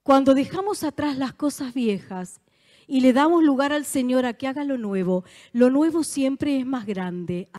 Cuando dejamos atrás las cosas viejas y le damos lugar al Señor a que haga lo nuevo siempre es más grande.